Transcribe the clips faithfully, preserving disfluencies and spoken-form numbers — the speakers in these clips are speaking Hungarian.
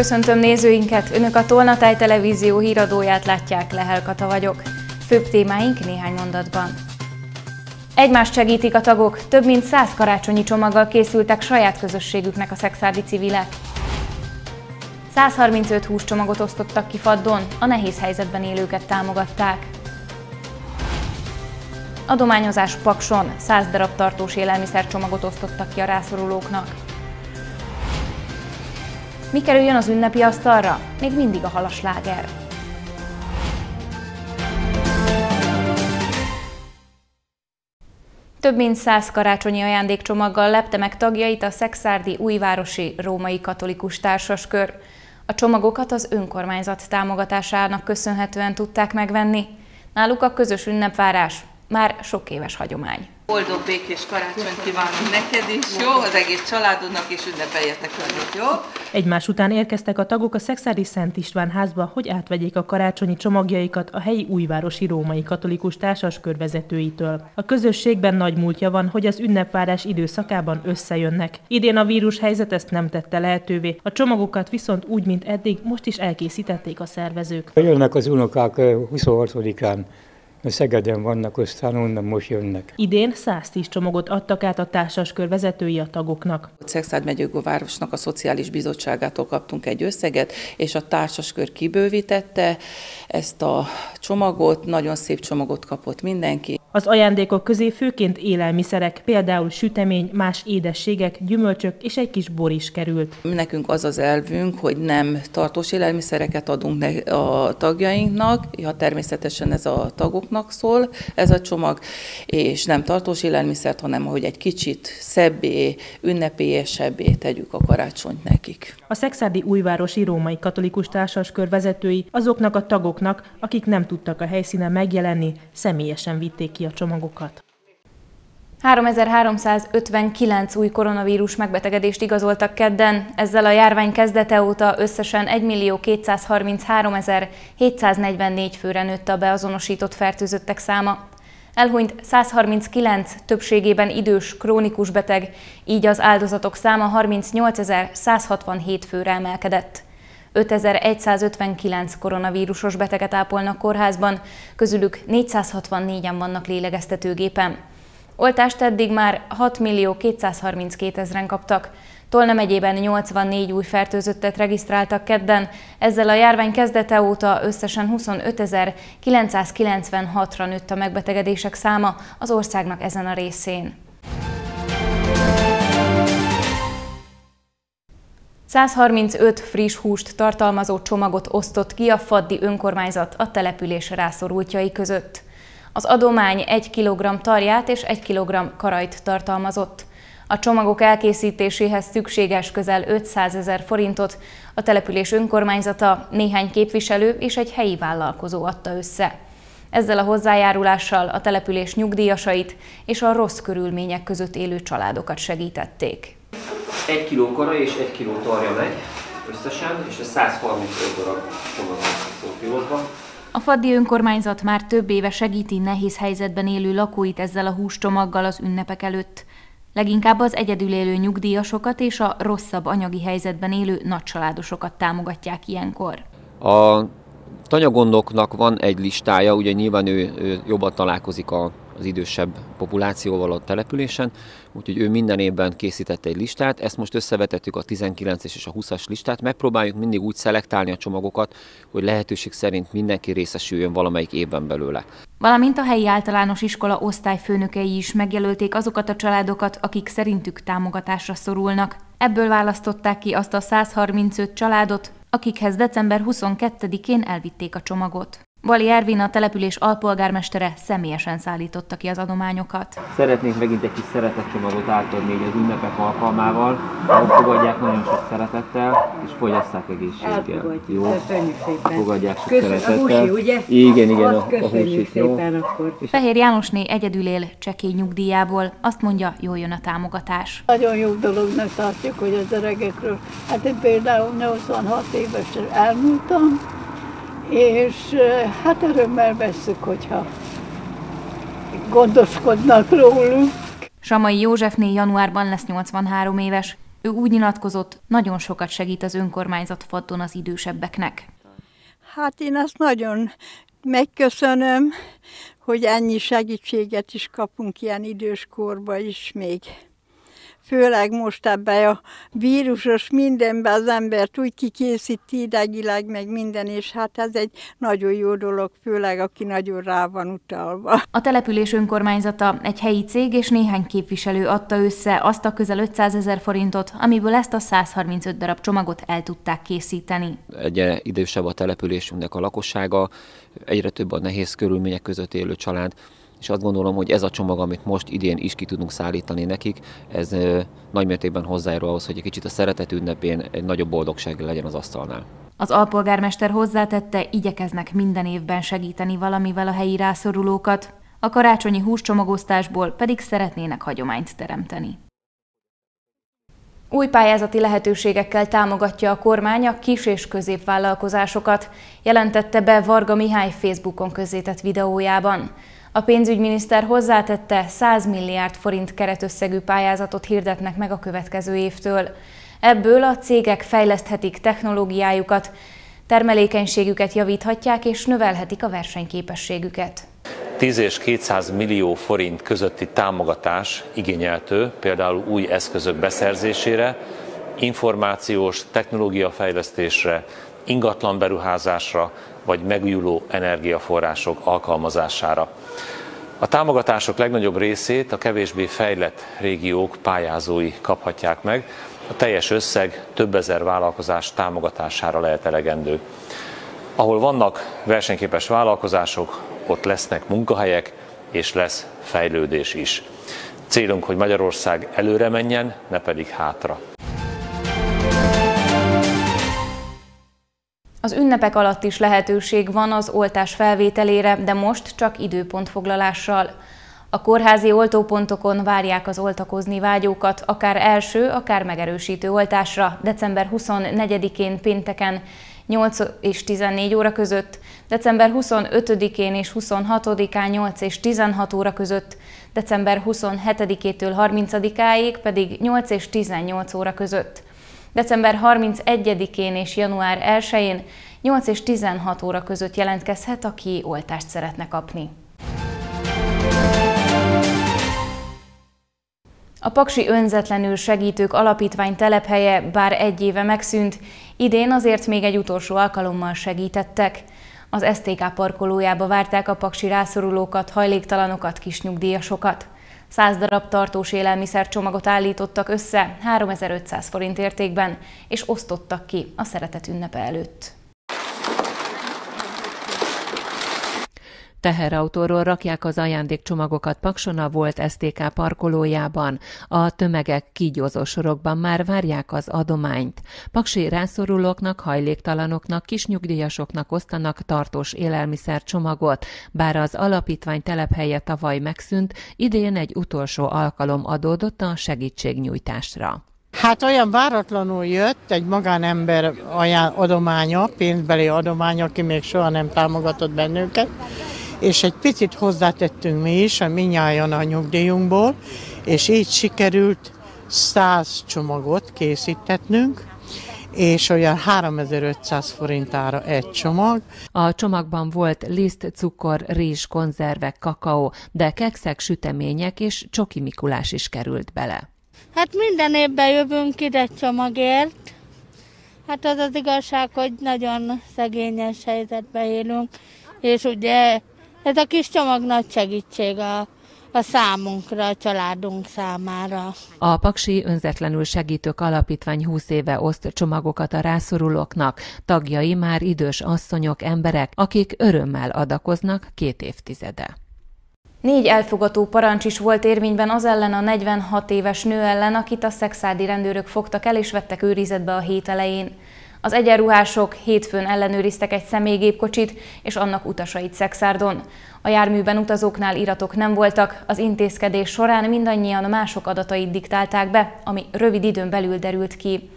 Köszöntöm nézőinket! Önök a Tolnatáj Televízió híradóját látják, Lehel Kata vagyok. Főbb témáink néhány mondatban. Egymást segítik a tagok, több mint száz karácsonyi csomaggal készültek saját közösségüknek a szekszárdi civilek. száz harmincöt húscsomagot osztottak ki Faddon, a nehéz helyzetben élőket támogatták. Adományozás Pakson, száz darab tartós élelmiszercsomagot osztottak ki a rászorulóknak. Mi kerüljön az ünnepi asztalra? Még mindig a halasláger. Több mint száz karácsonyi ajándékcsomaggal lepte meg tagjait a szekszárdi újvárosi római katolikus társaskör. A csomagokat az önkormányzat támogatásának köszönhetően tudták megvenni. Náluk a közös ünnepvárás már sok éves hagyomány. Boldog, békés karácsonyt kívánunk neked is, jó? Az egész családodnak, és ünnepeljetek önök, jó? Egymás után érkeztek a tagok a szekszárdi Szent István házba, hogy átvegyék a karácsonyi csomagjaikat a helyi újvárosi római katolikus társaskör vezetőitől. A közösségben nagy múltja van, hogy az ünnepvárás időszakában összejönnek. Idén a vírus helyzet ezt nem tette lehetővé, a csomagokat viszont úgy, mint eddig, most is elkészítették a szervezők. Jönnek az unokák huszonhatodikán. Szegeden vannak, aztán onnan most jönnek. Idén száztíz csomagot adtak át a társaskör vezetői a tagoknak. A Szekszárd megyővárosnak a Szociális Bizottságától kaptunk egy összeget, és a társaskör kibővítette ezt a csomagot, nagyon szép csomagot kapott mindenki. Az ajándékok közé főként élelmiszerek, például sütemény, más édességek, gyümölcsök és egy kis bor is került. Nekünk az az elvünk, hogy nem tartós élelmiszereket adunk a tagjainknak, ja, természetesen ez a tagoknak szól ez a csomag, és nem tartós élelmiszert, hanem hogy egy kicsit szebbé, ünnepélyesebbé tegyük a karácsonyt nekik. A szekszárdi újvárosi római katolikus társaskör vezetői azoknak a tagoknak, akik nem tudtak a helyszínen megjelenni, személyesen vitték ki a csomagokat. háromezer-háromszázötvenkilenc új koronavírus megbetegedést igazoltak kedden, ezzel a járvány kezdete óta összesen egymillió kétszázharmincháromezer-hétszáznegyvennégy főre nőtt a beazonosított fertőzöttek száma. Elhunyt száz harminckilenc, többségében idős, krónikus beteg, így az áldozatok száma harmincnyolcezer-százhatvanhét főre emelkedett. ötezer-egyszázötvenkilenc koronavírusos beteget ápolnak kórházban, közülük négyszázhatvannégyen vannak lélegeztetőgépen. Oltást eddig már hatmillió kétszázharminckétezren kaptak. Tolna megyében nyolcvannégy új fertőzöttet regisztráltak kedden, ezzel a járvány kezdete óta összesen huszonötezer-kilencszázkilencvenhatra nőtt a megbetegedések száma az országnak ezen a részén. száz harmincöt friss húst tartalmazó csomagot osztott ki a faddi önkormányzat a település rászorultjai között. Az adomány egy kilogramm tarját és egy kilogramm karajt tartalmazott. A csomagok elkészítéséhez szükséges közel ötszázezer forintot a település önkormányzata, néhány képviselő és egy helyi vállalkozó adta össze. Ezzel a hozzájárulással a település nyugdíjasait és a rossz körülmények között élő családokat segítették. Egy kiló kara és egy kiló tarja megy összesen, és ez száz harmincöt darab csomagot szófilozva. A faddi önkormányzat már több éve segíti nehéz helyzetben élő lakóit ezzel a húscsomaggal az ünnepek előtt. Leginkább az egyedül élő nyugdíjasokat és a rosszabb anyagi helyzetben élő nagycsaládosokat támogatják ilyenkor. A tanyagondoknak van egy listája, ugye nyilván ő, ő jobban találkozik a az idősebb populációval a településen, úgyhogy ő minden évben készített egy listát, ezt most összevetettük a tizenkilences és a húszas listát, megpróbáljuk mindig úgy szelektálni a csomagokat, hogy lehetőség szerint mindenki részesüljön valamelyik évben belőle. Valamint a helyi általános iskola osztályfőnökei is megjelölték azokat a családokat, akik szerintük támogatásra szorulnak. Ebből választották ki azt a száz harmincöt családot, akikhez december huszonkettedikén elvitték a csomagot. Bali Ervin, a település alpolgármestere személyesen szállította ki az adományokat. Szeretnénk megint egy kis szeretetcsomagot átadni az ünnepek alkalmával, ahol fogadják nagyon sok szeretettel, és fogyasszák egészséggel. Jó? Köszönjük szépen. Fogadják sok Köszönjük. szeretettel. A húsi, ugye? Igen, igen, a, a húsi. Szépen akkor. Fehér Jánosné egyedül él csekély nyugdíjából, azt mondja, jól jön a támogatás. Nagyon jó dolognak tartjuk, hogy az öregekről, hát én például nyolcvanhat évesen elmúltam, és hát örömmel vesszük, hogyha gondoskodnak rólunk. Samai Józsefné januárban lesz nyolcvanhárom éves. Ő úgy nyilatkozott, nagyon sokat segít az önkormányzat faddon az idősebbeknek. Hát én azt nagyon megköszönöm, hogy ennyi segítséget is kapunk ilyen időskorban is még. Főleg most ebben a vírusos mindenben az embert úgy kikészíti idegileg, meg minden, és hát ez egy nagyon jó dolog, főleg aki nagyon rá van utalva. A település önkormányzata, egy helyi cég és néhány képviselő adta össze azt a közel ötszázezer forintot, amiből ezt a száz harmincöt darab csomagot el tudták készíteni. Egyre idősebb a településünknek a lakossága, egyre több a nehéz körülmények között élő család, és azt gondolom, hogy ez a csomag, amit most idén is ki tudunk szállítani nekik, ez nagymértékben hozzájárul ahhoz, hogy egy kicsit a szeretet ünnepén egy nagyobb boldogság legyen az asztalnál. Az alpolgármester hozzátette, igyekeznek minden évben segíteni valamivel a helyi rászorulókat, a karácsonyi húscsomagosztásból pedig szeretnének hagyományt teremteni. Új pályázati lehetőségekkel támogatja a kormány a kis- és középvállalkozásokat, jelentette be Varga Mihály Facebookon közzétett videójában. A pénzügyminiszter hozzátette, száz milliárd forint keretösszegű pályázatot hirdetnek meg a következő évtől. Ebből a cégek fejleszthetik technológiájukat, termelékenységüket javíthatják és növelhetik a versenyképességüket. tíz és kétszáz millió forint közötti támogatás igényeltő, például új eszközök beszerzésére, információs technológiafejlesztésre, ingatlan beruházásra vagy megújuló energiaforrások alkalmazására. A támogatások legnagyobb részét a kevésbé fejlett régiók pályázói kaphatják meg, a teljes összeg több ezer vállalkozás támogatására lehet elegendő. Ahol vannak versenyképes vállalkozások, ott lesznek munkahelyek és lesz fejlődés is. Célunk, hogy Magyarország előre menjen, ne pedig hátra. Az ünnepek alatt is lehetőség van az oltás felvételére, de most csak időpontfoglalással. A kórházi oltópontokon várják az oltakozni vágyókat, akár első, akár megerősítő oltásra december huszonnegyedikén pénteken nyolc és tizennégy óra között, december huszonötödikén és huszonhatodikán nyolc és tizenhat óra között, december huszonhetedikétől harmincadikáig pedig nyolc és tizennyolc óra között. december harmincegyedikén és január elsején nyolc és tizenhat óra között jelentkezhet, aki oltást szeretne kapni. A Paksi Önzetlenül Segítők Alapítvány telephelye bár egy éve megszűnt, idén azért még egy utolsó alkalommal segítettek. Az es té ká parkolójába várták a paksi rászorulókat, hajléktalanokat, kisnyugdíjasokat. száz darab tartós élelmiszercsomagot állítottak össze háromezer-ötszáz forint értékben, és osztottak ki a szeretet ünnepe előtt. Teherautóról rakják az ajándékcsomagokat Pakson a volt es té ká parkolójában. A tömegek kígyózó sorokban már várják az adományt. Paksi rászorulóknak, hajléktalanoknak, kisnyugdíjasoknak osztanak tartós élelmiszercsomagot. Bár az alapítvány telephelye tavaly megszűnt, idén egy utolsó alkalom adódott a segítségnyújtásra. Hát olyan váratlanul jött egy magánember aján, adománya, pénzbeli adománya, aki még soha nem támogatott bennünket, és egy picit hozzátettünk mi is, a minnyájan a nyugdíjunkból, és így sikerült száz csomagot készítetnünk, és olyan háromezer-ötszáz forintára egy csomag. A csomagban volt liszt, cukor, rizs, konzervek, kakaó, de kekszek, sütemények és csoki Mikulás is került bele. Hát minden évben jövünk ide csomagért. Hát az az igazság, hogy nagyon szegényes helyzetben élünk, és ugye ez a kis csomag nagy segítség a, a számunkra, a családunk számára. A Paksi Önzetlenül Segítők Alapítvány húsz éve oszt csomagokat a rászorulóknak. Tagjai már idős asszonyok, emberek, akik örömmel adakoznak két évtizede. Négy elfogató parancs is volt érvényben az ellen a negyvenhat éves nő ellen, akit a szexárdi rendőrök fogtak el és vettek őrizetbe a hét elején. Az egyenruhások hétfőn ellenőriztek egy személygépkocsit és annak utasait Szexárdon. A járműben utazóknál iratok nem voltak, az intézkedés során mindannyian mások adatait diktálták be, ami rövid időn belül derült ki.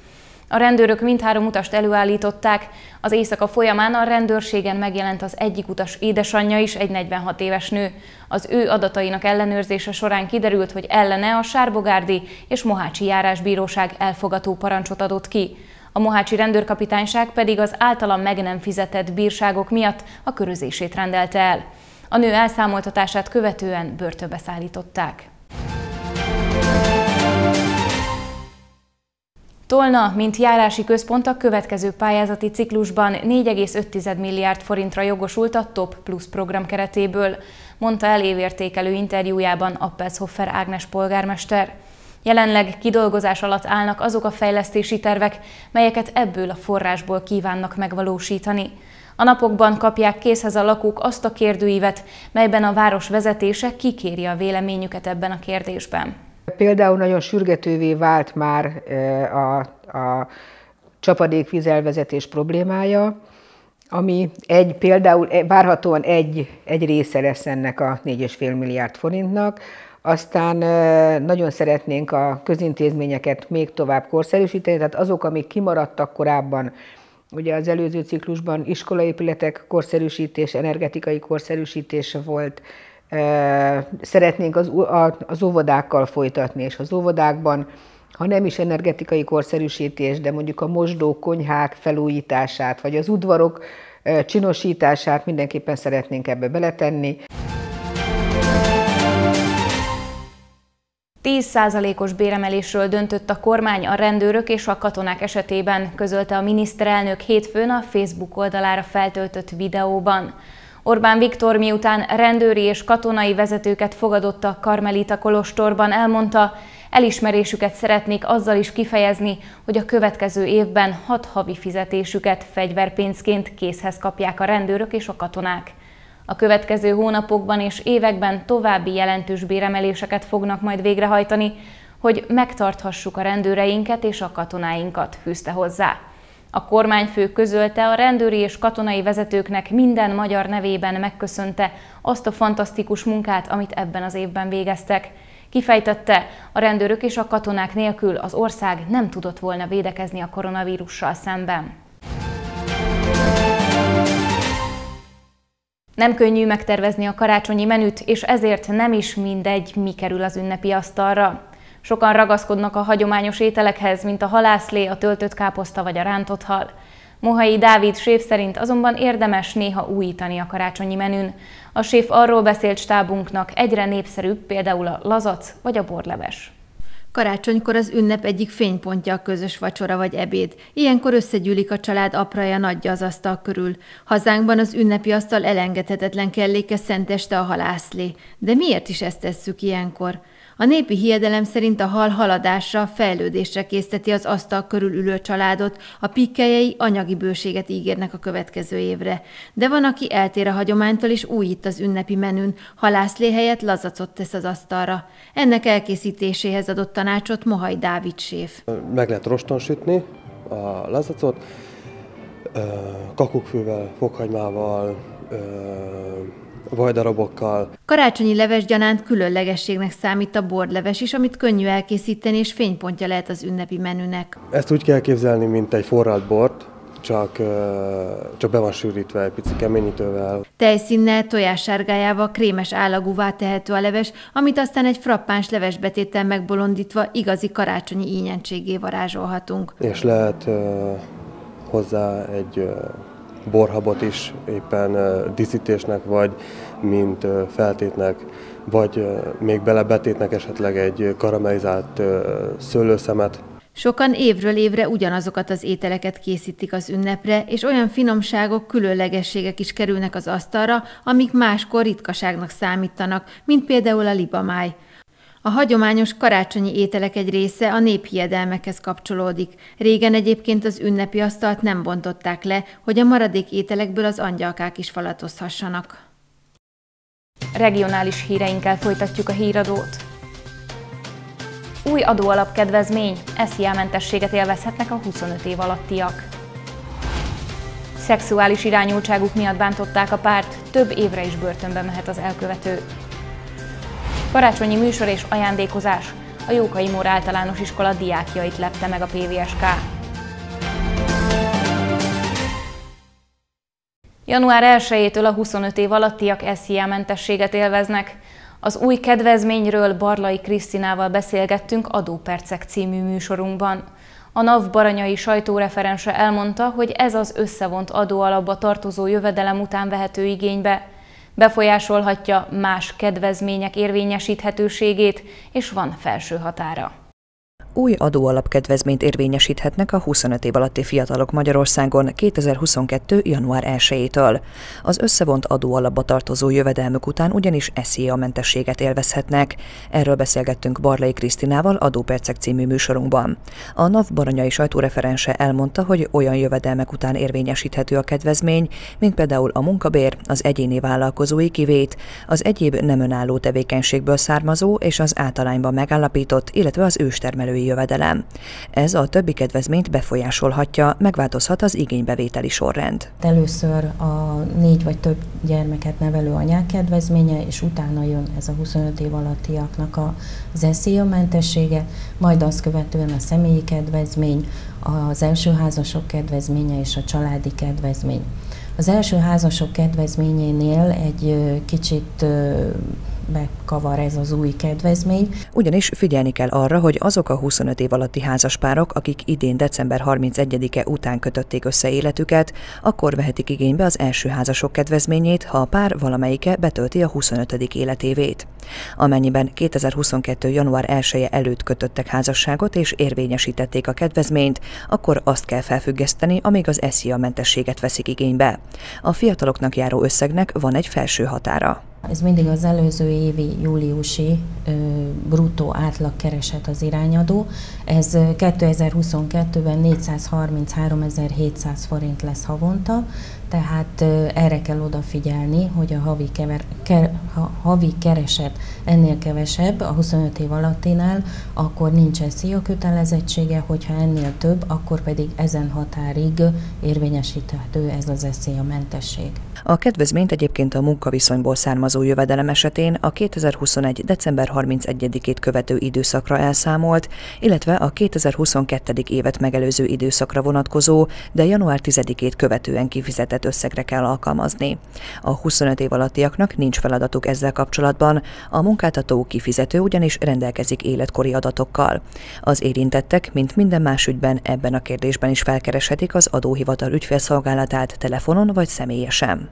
A rendőrök mindhárom utast előállították. Az éjszaka folyamán a rendőrségen megjelent az egyik utas édesanyja is, egy negyvenhat éves nő. Az ő adatainak ellenőrzése során kiderült, hogy ellene a Sárbogárdi és Mohácsi járásbíróság elfogató parancsot adott ki. A mohácsi rendőrkapitányság pedig az általa meg nem fizetett bírságok miatt a körözését rendelte el. A nő elszámoltatását követően börtönbe szállították. Tolna, mint járási központ a következő pályázati ciklusban négy egész öt milliárd forintra jogosult a Top Plus program keretéből, mondta el évértékelő interjújában Appelshoffer Ágnes polgármester. Jelenleg kidolgozás alatt állnak azok a fejlesztési tervek, melyeket ebből a forrásból kívánnak megvalósítani. A napokban kapják készhez a lakók azt a kérdőívet, melyben a város vezetése kikéri a véleményüket ebben a kérdésben. Például nagyon sürgetővé vált már a, a csapadékvízelvezetés problémája, ami egy, például várhatóan egy, egy része lesz ennek a négy egész öt milliárd forintnak. Aztán nagyon szeretnénk a közintézményeket még tovább korszerűsíteni, tehát azok, amik kimaradtak korábban, ugye az előző ciklusban iskolaépületek korszerűsítés, energetikai korszerűsítése volt, szeretnénk az, az óvodákkal folytatni, és az óvodákban, ha nem is energetikai korszerűsítés, de mondjuk a mosdók, konyhák felújítását, vagy az udvarok csinosítását mindenképpen szeretnénk ebbe beletenni. tíz százalékos béremelésről döntött a kormány a rendőrök és a katonák esetében, közölte a miniszterelnök hétfőn a Facebook oldalára feltöltött videóban. Orbán Viktor miután rendőri és katonai vezetőket fogadott a Karmelita kolostorban, elmondta, elismerésüket szeretnék azzal is kifejezni, hogy a következő évben hat havi fizetésüket fegyverpénzként készhez kapják a rendőrök és a katonák. A következő hónapokban és években további jelentős béremeléseket fognak majd végrehajtani, hogy megtarthassuk a rendőreinket és a katonáinkat, fűzte hozzá. A kormányfő közölte, a rendőri és katonai vezetőknek minden magyar nevében megköszönte azt a fantasztikus munkát, amit ebben az évben végeztek. Kifejtette, a rendőrök és a katonák nélkül az ország nem tudott volna védekezni a koronavírussal szemben. Nem könnyű megtervezni a karácsonyi menüt, és ezért nem is mindegy, mi kerül az ünnepi asztalra. Sokan ragaszkodnak a hagyományos ételekhez, mint a halászlé, a töltött káposzta vagy a rántott hal. Mohai Dávid séf szerint azonban érdemes néha újítani a karácsonyi menün. A séf arról beszélt stábunknak, egyre népszerűbb például a lazac vagy a borleves. Karácsonykor az ünnep egyik fénypontja a közös vacsora vagy ebéd. Ilyenkor összegyűlik a család apraja nagyja az asztal körül. Hazánkban az ünnepi asztal elengedhetetlen kelléke szenteste a halászlé. De miért is ezt tesszük ilyenkor? A népi hiedelem szerint a hal haladásra, fejlődésre készteti az asztal körül ülő családot, a pikkelyei anyagi bőséget ígérnek a következő évre. De van, aki eltér a hagyománytól és újít az ünnepi menün, halászlé helyett lazacot tesz az asztalra. Ennek elkészítéséhez adott tanácsot Mohai Dávid séf. Meg lehet roston sütni a lazacot, kakukkfővel, fokhagymával, vajdarabokkal. Karácsonyi leves gyanánt különlegességnek számít a borleves is, amit könnyű elkészíteni, és fénypontja lehet az ünnepi menünek. Ezt úgy kell képzelni, mint egy forralt bort, csak, csak be van sűrítve egy pici keményítővel. Tejszínnel, tojássárgájával, krémes állagúvá tehető a leves, amit aztán egy frappáns levesbetéttel megbolondítva igazi karácsonyi ínyentségé varázsolhatunk. És lehet uh, hozzá egy uh, borhabot is éppen uh, díszítésnek, vagy mint uh, feltétnek, vagy uh, még belebetétnek esetleg egy karamellizált uh, szőlőszemet. Sokan évről évre ugyanazokat az ételeket készítik az ünnepre, és olyan finomságok, különlegességek is kerülnek az asztalra, amik máskor ritkaságnak számítanak, mint például a libamáj. A hagyományos karácsonyi ételek egy része a néphiedelmekhez kapcsolódik. Régen egyébként az ünnepi asztalt nem bontották le, hogy a maradék ételekből az angyalkák is falatozhassanak. Regionális híreinkkel folytatjuk a híradót. Új adóalapkedvezmény, es zé á-mentességet élvezhetnek a huszonöt év alattiak. Szexuális irányultságuk miatt bántották a párt, több évre is börtönbe mehet az elkövető. Karácsonyi műsor és ajándékozás, a Jókai Mór Általános Iskola diákjait lepte meg a pé vé es ká. január elsejétől a huszonöt év alattiak es zé á-mentességet élveznek. Az új kedvezményről Barlai Krisztinával beszélgettünk Adópercek című műsorunkban. A NAV baranyai sajtóreferense elmondta, hogy ez az összevont adóalapba tartozó jövedelem után vehető igénybe. Befolyásolhatja más kedvezmények érvényesíthetőségét, és van felső határa. Új adóalapkedvezményt érvényesíthetnek a huszonöt év alatti fiatalok Magyarországon kétezer-huszonkettő. január elsejétől. Az összevont adóalapba tartozó jövedelmük után ugyanis es zé á-mentességet élvezhetnek. Erről beszélgettünk Barlai Krisztinával Adópercek című műsorunkban. A NAV baranyai sajtóreferense elmondta, hogy olyan jövedelmek után érvényesíthető a kedvezmény, mint például a munkabér, az egyéni vállalkozói kivét, az egyéb nem önálló tevékenységből származó és az általányban megállapított, illetve az őstermelői jövedelem. Ez a többi kedvezményt befolyásolhatja, megváltozhat az igénybevételi sorrend. Először a négy vagy több gyermeket nevelő anyák kedvezménye, és utána jön ez a huszonöt év alattiaknak az es zé á-mentessége, majd azt követően a személyi kedvezmény, az első házasok kedvezménye és a családi kedvezmény. Az első házasok kedvezményénél egy kicsit bekavar ez az új kedvezmény. Ugyanis figyelni kell arra, hogy azok a huszonöt év alatti házaspárok, akik idén december harmincegyedike után kötötték össze életüket, akkor vehetik igénybe az első házasok kedvezményét, ha a pár valamelyike betölti a huszonötödik életévét. Amennyiben kétezer-huszonkettő. január elseje előtt kötöttek házasságot és érvényesítették a kedvezményt, akkor azt kell felfüggeszteni, amíg az es zé á-mentességet veszik igénybe. A fiataloknak járó összegnek van egy felső határa. Ez mindig az előző évi júliusi ö, bruttó átlagkereset az irányadó. Ez kétezer-huszonkettőben négyszázharmincháromezer-hétszáz forint lesz havonta, tehát ö, erre kell odafigyelni, hogy a havi, kever, ke, ha, havi kereset ennél kevesebb, a huszonöt év alattinál, akkor nincs es zé á kötelezettsége, hogyha ennél több, akkor pedig ezen határig érvényesíthető ez az es zé á-mentesség. A kedvezményt egyébként a munkaviszonyból származó jövedelem esetén a kétezer-huszonegy. december harmincegyedikét követő időszakra elszámolt, illetve a kétezer-huszonkettő. évet megelőző időszakra vonatkozó, de január tizedikét követően kifizetett összegre kell alkalmazni. A huszonöt év alattiaknak nincs feladatuk ezzel kapcsolatban, a munkáltató kifizető ugyanis rendelkezik életkori adatokkal. Az érintettek, mint minden más ügyben, ebben a kérdésben is felkereshetik az adóhivatal ügyfélszolgálatát telefonon vagy személyesen.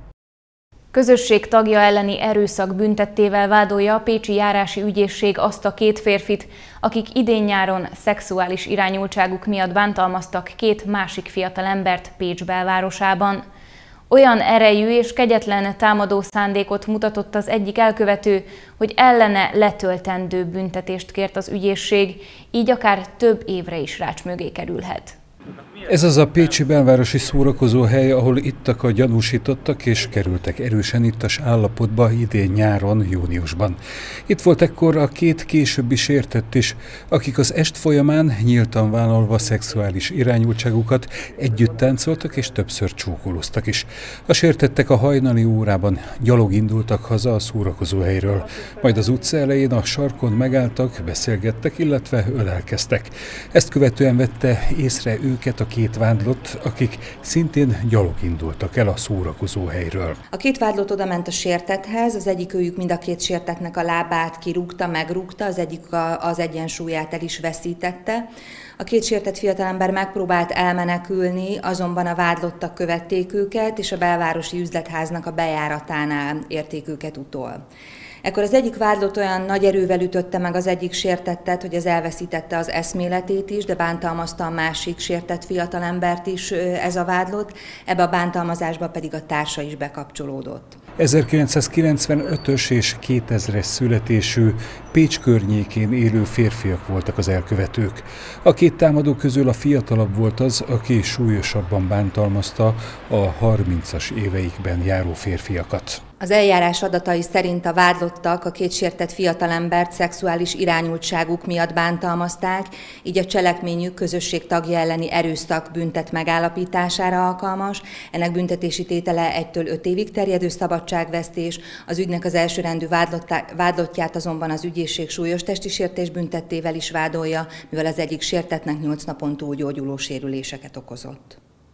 Közösség tagja elleni erőszak büntettével vádolja a pécsi járási ügyészség azt a két férfit, akik idén-nyáron szexuális irányultságuk miatt bántalmaztak két másik fiatalembert Pécs belvárosában. Olyan erejű és kegyetlen támadó szándékot mutatott az egyik elkövető, hogy ellene letöltendő büntetést kért az ügyészség, így akár több évre is rács mögé kerülhet. Ez az a pécsi belvárosi szórakozóhely, ahol ittak a gyanúsítottak és kerültek erősen ittas állapotba idén nyáron, júniusban. Itt volt ekkor a két későbbi sértett is, akik az est folyamán nyíltan vállalva szexuális irányultságukat együtt táncoltak és többször csókoloztak is. A sértettek a hajnali órában gyalog indultak haza a szórakozóhelyről, majd az utca elején a sarkon megálltak, beszélgettek, illetve ölelkeztek. Ezt követően vette észre őket a két vádlott, akik szintén gyalog indultak el a szórakozóhelyről. A két vádlott odament a sértetthez, az egyik őjük mind a két sértettnek a lábát kirúgta, megrúgta, az egyik az egyensúlyát el is veszítette. A két sértett fiatalember megpróbált elmenekülni, azonban a vádlottak követték őket, és a belvárosi üzletháznak a bejáratánál érték őket utol. Ekkor az egyik vádlott olyan nagy erővel ütötte meg az egyik sértettet, hogy az elveszítette az eszméletét is, de bántalmazta a másik sértett fiatalembert is ez a vádlott, ebbe a bántalmazásba pedig a társa is bekapcsolódott. ezerkilencszázkilencvenötös és kétezres születésű Pécs környékén élő férfiak voltak az elkövetők. A két támadó közül a fiatalabb volt az, aki súlyosabban bántalmazta a harmincas éveikben járó férfiakat. Az eljárás adatai szerint a vádlottak a két sértett fiatalembert szexuális irányultságuk miatt bántalmazták, így a cselekményük közösség tagja elleni erőszak büntet megállapítására alkalmas. Ennek büntetési tétele egytől öt évig terjedő szabadságvesztés, az ügynek az elsőrendű vádlottját azonban az ügyészség súlyos testi sértés büntettével is vádolja, mivel az egyik sértettnek nyolc napon túl gyógyuló sérüléseket okozott.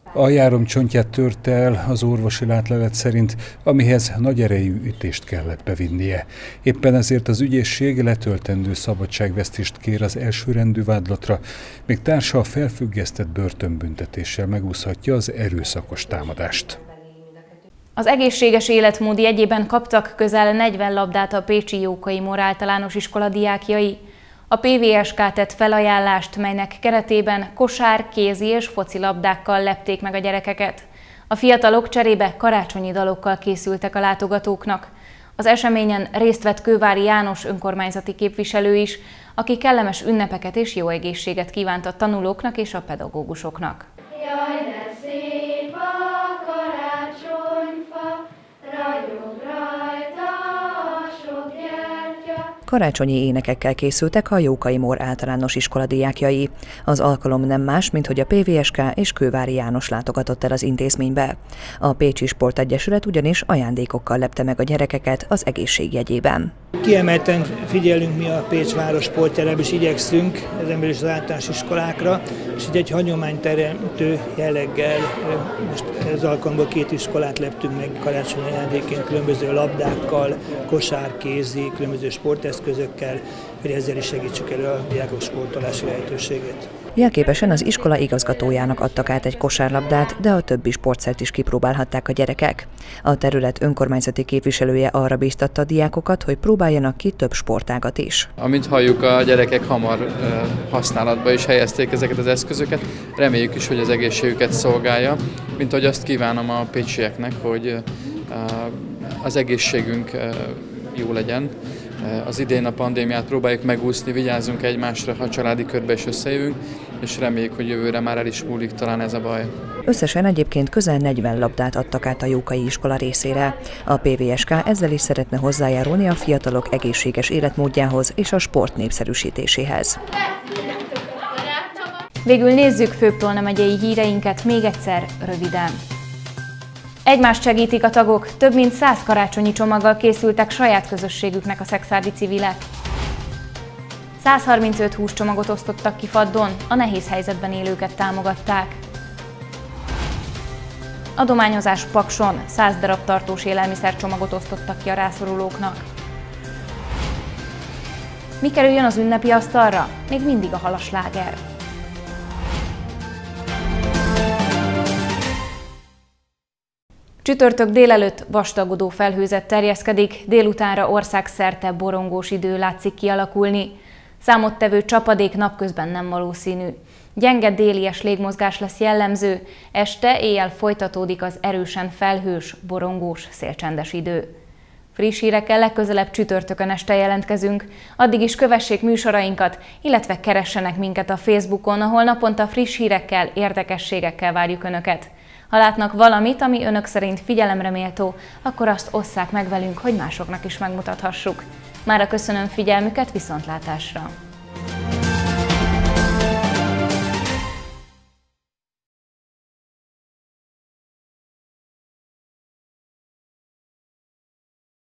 A járom csontját törte el az orvosi látlelet szerint, amihez nagy erejű ütést kellett bevinnie. Éppen ezért az ügyészség letöltendő szabadságvesztést kér az elsőrendű vádlatra, még társa a felfüggesztett börtönbüntetéssel megúszhatja az erőszakos támadást. Az egészséges életmód jegyében kaptak közel negyven labdát a pécsi Jókai Mór általános iskola diákjai. A pé vé es ká tett felajánlást, melynek keretében kosár, kézi és focilabdákkal lepték meg a gyerekeket. A fiatalok cserébe karácsonyi dalokkal készültek a látogatóknak. Az eseményen részt vett Kővári János önkormányzati képviselő is, aki kellemes ünnepeket és jó egészséget kívánt a tanulóknak és a pedagógusoknak. Jaj, de szép a karácsonyfa, ragyog rajta a sok gyertya. Karácsonyi énekekkel készültek a Jókai Mór általános iskola diákjai. Az alkalom nem más, mint hogy a pé vé es ká és Kővári János látogatott el az intézménybe. A Pécsi Sportegyesület ugyanis ajándékokkal lepte meg a gyerekeket az egészség jegyében. Kiemelten figyelünk mi a Pécs város sportjára, és igyekszünk ezen belül is az általános iskolákra, és így egy hagyományteremtő jelleggel most ez alkalomból két iskolát leptünk meg karácsonyi ajándékként különböző labdákkal, kosárkézi, különböző sporteszközökkel, hogy ezzel is segítsük elő a diákok sportolási lehetőségét. Jelképesen az iskola igazgatójának adtak át egy kosárlabdát, de a többi sportszert is kipróbálhatták a gyerekek. A terület önkormányzati képviselője arra bíztatta a diákokat, hogy próbáljanak ki több sportágat is. Amint halljuk, a gyerekek hamar használatba is helyezték ezeket az eszközöket. Reméljük is, hogy az egészségüket szolgálja, mint ahogy azt kívánom a pécsieknek, hogy az egészségünk jó legyen. Az idén a pandémiát próbáljuk megúszni, vigyázzunk egymásra, ha családi körbe is összejövünk, és reméljük, hogy jövőre már el is múlik talán ez a baj. Összesen egyébként közel negyven labdát adtak át a Jókai iskola részére. A pé vé es ká ezzel is szeretne hozzájárulni a fiatalok egészséges életmódjához és a sport népszerűsítéséhez. Végül nézzük Főbb-Tolna megyei híreinket még egyszer röviden. Egymást segítik a tagok, több mint száz karácsonyi csomaggal készültek saját közösségüknek a szekszárdi civilek. száz harmincöt húscsomagot osztottak ki Faddon, a nehéz helyzetben élőket támogatták. Adományozás Pakson, száz darab tartós élelmiszercsomagot osztottak ki a rászorulóknak. Mi kerüljön az ünnepi asztalra? Még mindig a halasláger. Csütörtök délelőtt vastagodó felhőzet terjeszkedik, délutánra országszerte borongós idő látszik kialakulni. Számottevő csapadék napközben nem valószínű. Gyenge délies légmozgás lesz jellemző, este éjjel folytatódik az erősen felhős, borongós, szélcsendes idő. Friss hírekkel legközelebb csütörtökön este jelentkezünk, addig is kövessék műsorainkat, illetve keressenek minket a Facebookon, ahol naponta friss hírekkel, érdekességekkel várjuk Önöket. Ha látnak valamit, ami Önök szerint figyelemre méltó, akkor azt osszák meg velünk, hogy másoknak is megmutathassuk. Mára köszönöm figyelmüket, viszontlátásra!